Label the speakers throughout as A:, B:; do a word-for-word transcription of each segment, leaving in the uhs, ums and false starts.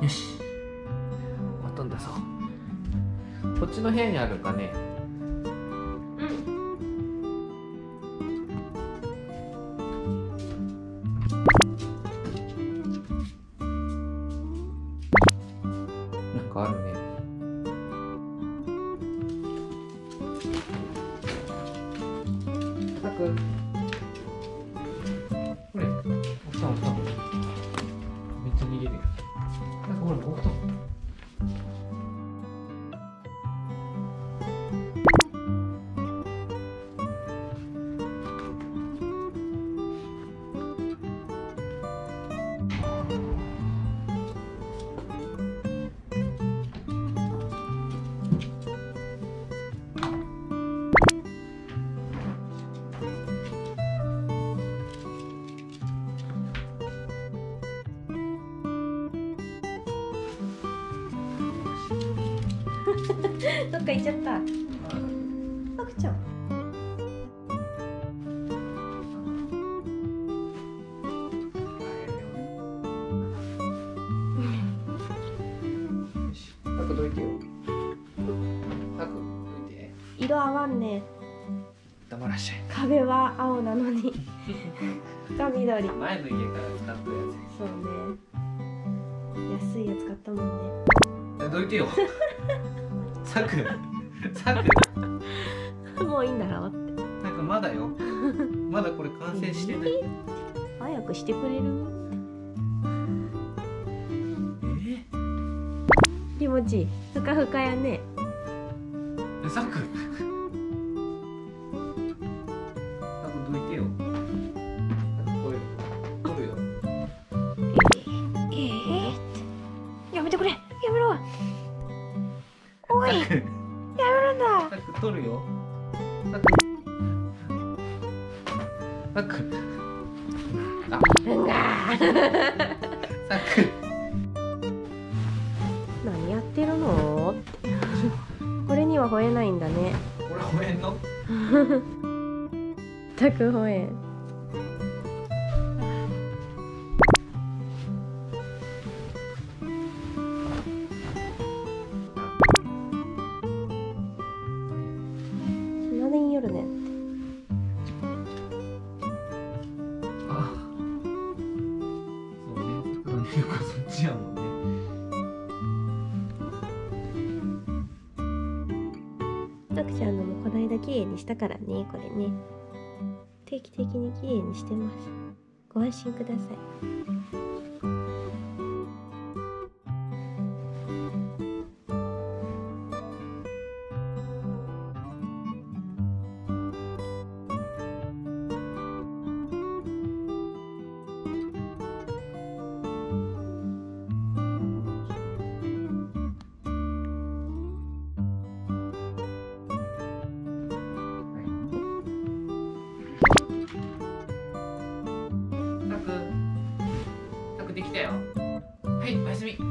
A: よし、終わったんだぞ。こっちの部屋にあるかね。
B: うん。
A: なんかあるね。たくこれ、お布団お布団。めっちゃ逃げるよ。なんかほら、お布団。
B: どっか行っちゃった。あくちゃん。
A: たくどいてよ。たくどいて。
B: 色合わんね。
A: 黙らしちゃい。
B: 壁は青なのに。が緑。
A: 前の家から使ったや
B: そうね。安いやつ買ったもんね。
A: つ。どいてよ。さく、さく。
B: もういいんだろうって。
A: なんかまだよ。まだこれ完成してない。
B: 早くしてくれる？
A: え？
B: 気持ちいい。ふかふかやね。
A: え、さく。さくどいてよ。さくこれ取るよ。
B: ええー、やめてくれ。やめろ。おい。やめるんだ。
A: さく取るよ。さく。さく。あ。
B: うんがー。
A: さく。
B: 何やってるのって。これには吠えないんだね。
A: これ吠えんの？
B: たく吠え。何夜ねって。
A: あ。そうね。さくの寝床そっちやもんね。
B: たくちゃんのもこないだ綺麗にしたからね、これね。定期的に綺麗にしてます。ご安心ください。
A: さく。さくできたよ。はい、おやすみ。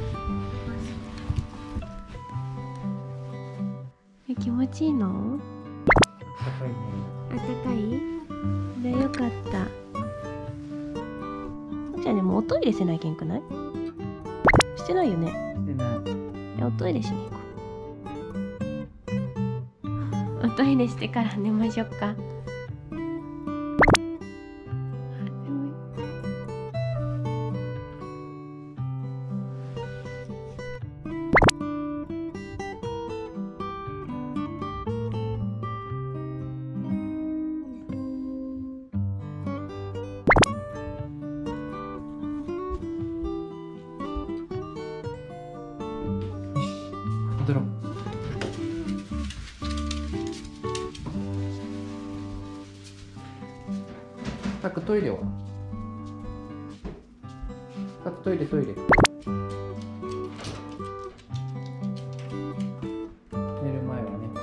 B: え、気持ちいいの？
A: 高いね。
B: あったかい？で、よかった。じゃあね、もうおトイレせないけんくない？してないよね。
A: してない。
B: いや、おトイレしに行こう。おトイレしてから寝ましょうか。
A: 戻ろう。さくトイレは？さくトイレトイレ。寝る前はね。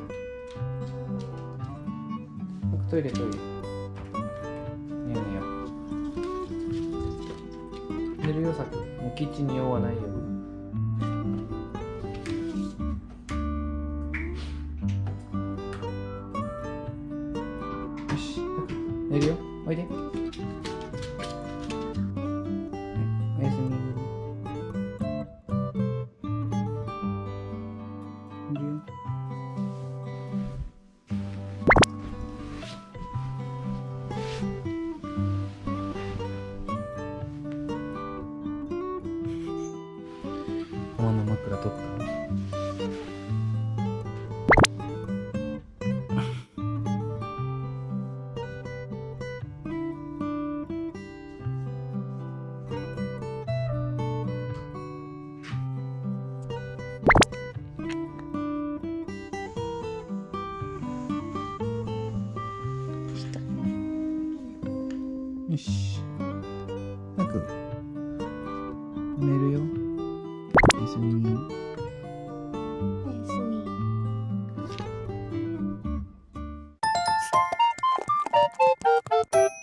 A: さくトイレトイレ。寝よう寝よう。寝るよさく。もうキッチンに用はないよ。寝るよ。おいで。おやすみ。
C: とった
B: した
C: よし。なく寝るよ。おやすみ。
B: おやすみ。
C: 「